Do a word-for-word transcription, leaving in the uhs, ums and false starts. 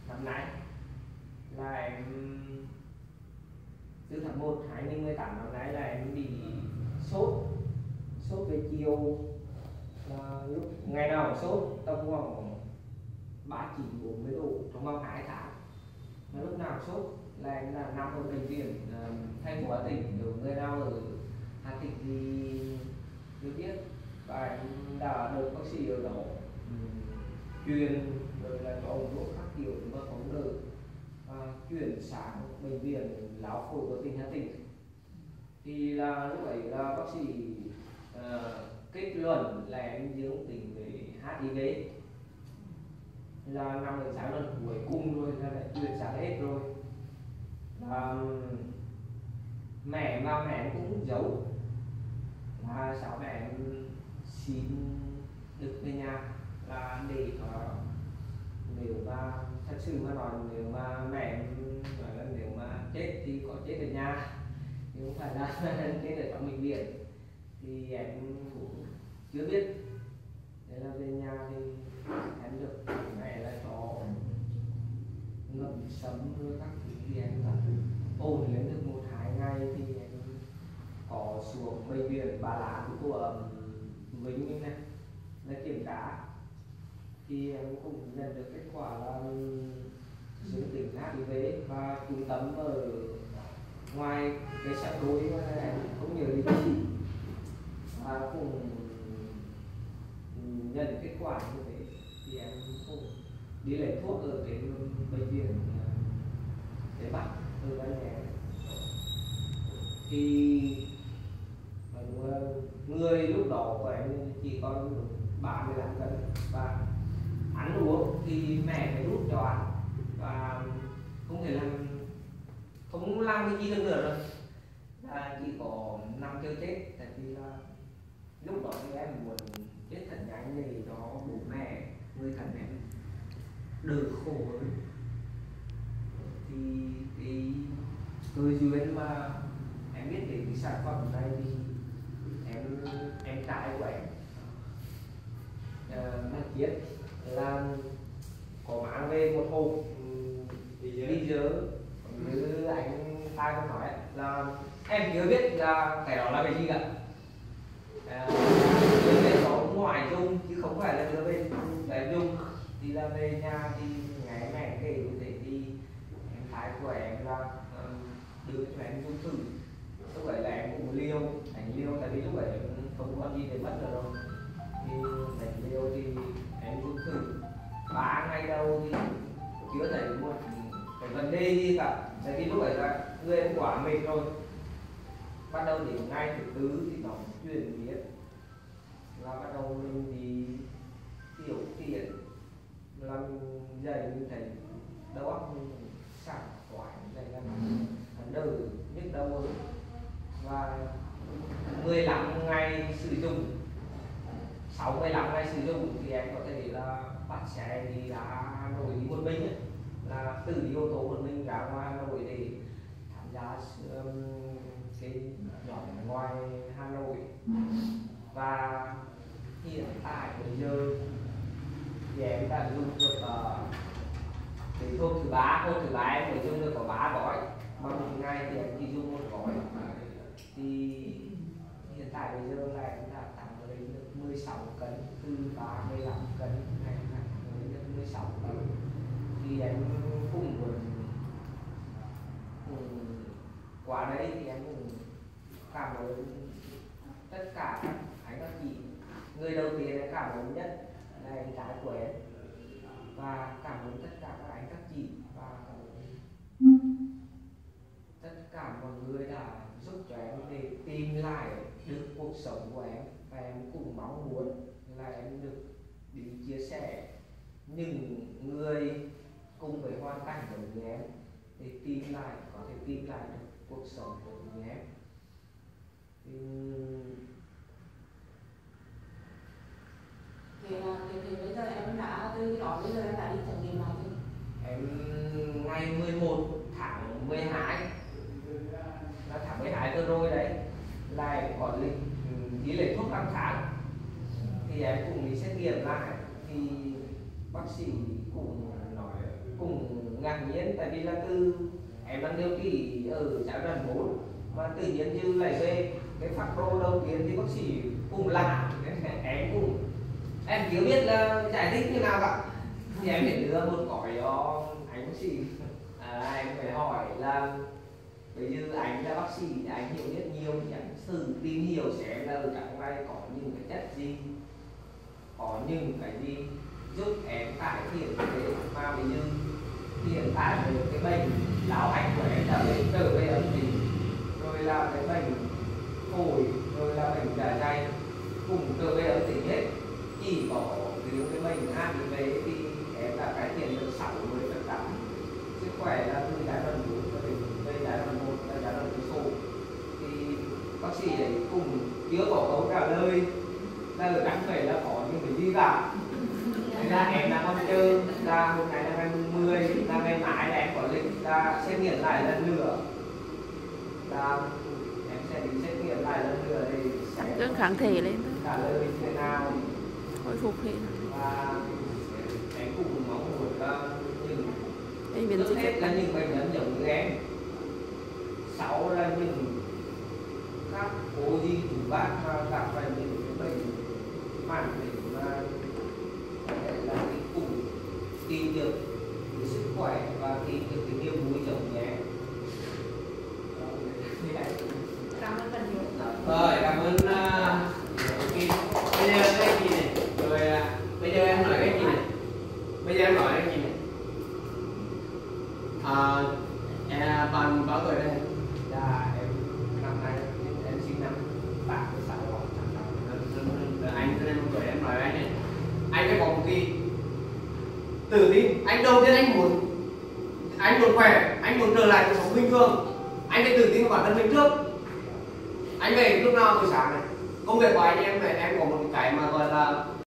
năm nay là em từ tháng một hai nghìn mười tám năm nay là em bị sốt sốt về chiều, là lúc ngày nào sốt tầm khoảng ba chín bốn mươi độ trong vòng hai tháng, mà lúc nào sốt là em là nằm ở bệnh viện uh, thành phố Hà Tĩnh. Nếu người nào ở Hà Tĩnh thì được biết, và em đã được bác sĩ ở đó um, truyền rồi là cho uống thuốc các kiểu mà không được, và chuyển sang bệnh viện lão phổi của tỉnh Hà Tĩnh. Thì là lúc ấy là bác sĩ uh, kết luận là em dương tính với hát i vê, là nằm ở giai đoạn cuối cùng rồi, là đã chuyển sang hết rồi. Là mẹ mà mẹ cũng giấu là sao mẹ em xin được về nhà, là để uh, nếu mà thật sự mà nói, nếu mà mẹ em nói là nếu mà chết thì có chết ở nhà, nhưng không phải là chết ở trong bệnh viện, thì em cũng chưa biết. Thế là về nhà thì em được mẹ là cho ngậm sấm với các thứ, thì em đã ổn lên được một hai ngày, thì em có xuống bệnh viện Ba Lá của Vĩnh này là kiểm tra, thì em cũng nhận được kết quả là dương tính hát i vê, và trung tâm ở ngoài cái sắp đối mà em không nhớ địa chỉ, và cũng nhận kết quả như thế, thì em cũng đi lấy thuốc ở cái bệnh viện để Bắc ở bên nhà. Thì người lúc đó của em chỉ còn ba mươi lăm cân, và ăn uống thì mẹ phải đút cho ăn, và không thể làm không làm cái gì được nữa rồi, là chỉ có nằm kêu chết. Tại vì là lúc đó thì em muốn chết thật nhanh để cho bố mẹ người thân em đỡ khổ hơn. Thì cái cơ duyên mà em biết đến cái sản phẩm này thì em em trai của em Đăng Kiết là có mang về một hộp đi dớ, như anh trai có nói là em chưa biết là cái đó là cái gì cả. Đưa về đó ngoài dung chứ không phải là đưa về để dung. Thì là về nhà thì ngày mẹ kể như thế, thì em trai của em là đưa cho em dung thử. Lúc ấy là em cũng liêu đánh liêu, tại vì lúc ấy em không có gì để mất rồi, thì đánh liêu thì em dung thử ba ngày đầu thì chưa thấy một cái vấn đề gì cả, tại vì lúc ấy là người em quá mệt rồi. Bắt đầu đến ngày thứ tư thì nó chuyển biến, là bắt đầu mình đi tiểu tiện, là mình dậy mình thấy đầu óc mình sảng khoái, dậy là hắn đỡ nhức đầu hơn. Và mười lăm ngày sử dụng, sau mười lăm ngày sử dụng thì em có thể là bắt xe đi ra Hà Nội đi một mình ấy, là tự đi ô tô một mình ra ngoài Hà Nội để tham gia um, cái nhóm ngoài Hà Nội. Và hiện tại bây giờ thì em đã dùng được uh, cái hôm thứ ba, hôm thứ ba em mới dùng được có ba gói, mà một ngày thì em chỉ dùng một gói. Thì hiện tại bây giờ là em đã tăng lên được mười sáu cân, từ ba mươi lăm cân này lên được mười sáu cân. Thì em cũng muốn qua đây thì em cũng cảm ơn tất cả các anh các chị. Người đầu tiên em cảm ơn nhất là anh trai của em, và cảm ơn tất cả các anh các chị, và cảm ơn tất cả mọi người đã giúp cho em để tìm lại được cuộc sống của em. Và em cũng mong muốn là em được đi chia sẻ những người cùng với hoàn cảnh của người em, để tìm lại, có thể tìm lại được cuộc sống của người em. Thì thì, thì, thì bây giờ em đã từ cái đó bây giờ em đã đi trải nghiệm lại chưa? Em ngày mười một tháng mười hai, là tháng mười hai vừa rồi đấy, là em có lịch đi lấy thuốc năm tháng, thì em cũng đi xét nghiệm lại, thì bác sĩ cũng nói cũng ngạc nhiên, tại vì là từ em đang điều trị ở giai đoạn bốn mà tự nhiên như lại về cái phác đồ đầu tiên thì bác sĩ cũng lạ, em cũng em chưa biết là giải thích như nào cả, thì em phải đưa một cõi cho anh bác sĩ. À, anh phải hỏi là bây giờ anh là bác sĩ, anh hiểu biết nhiều thì anh thử tìm hiểu xem là ở trong này có những cái chất gì, có những cái gì giúp em cải thiện cái mà bây giờ hiện tại về cái bệnh lão anh của em là bệnh trở về âm tính, rồi là cái bệnh phổi, rồi là bệnh dạ dày cùng trở về âm tính hết. Chỉ có riêng cái bệnh hát i vê thì em đã cải thiện được sáu mươi phần trăm sức khỏe là từ giai đoạn bốn cho đến tới giai đoạn một là giai đoạn cuối số. Thì bác sĩ ấy cũng chưa có câu trả lời là ở trong này là có những cái gì cả. Thế ra em đang mong chờ là hôm nay là ngày mười, là ngày mai là em có lịch là xét nghiệm lại lần nữa, là em sẽ đi xét nghiệm lại lần nữa để tăng cân kháng thể lên trả lời như thế nào, hồi phục hết. và em cũng mong muốn là những Bệnh trước hết là những bệnh nhân giống như em, sáu là những các cố di chủ bác mà gặp phải những cái bệnh mãn tính mà là cái cùng tìm được cái sức khỏe và tìm được cái niềm vui giống như em. Cảm ơn bạn nhiều. Rồi, cảm ơn uh, Kim. Bây giờ cái gì này? Rồi uh, bây giờ em nói cái gì này? Bây giờ em nói cái gì này? À, em bạn bao tuổi đây? Dạ em năm nay em sinh năm tám mươi sáu. Anh em tuổi em nói anh này. Anh phải có một cái tự tin. Anh đầu tiên anh muốn anh muốn khỏe, anh muốn trở lại cuộc sống bình thường. Anh phải tự tin vào bản thân mình trước. Anh về lúc nào buổi sáng này, công việc của anh em này em có một cái mà gọi là